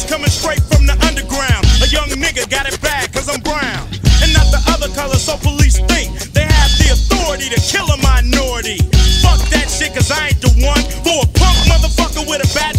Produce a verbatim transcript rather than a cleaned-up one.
This coming straight from the underground. A young nigga got it bad cause I'm brown and not the other color, so police think they have the authority to kill a minority. Fuck that shit cause I ain't the one for a punk motherfucker with a bad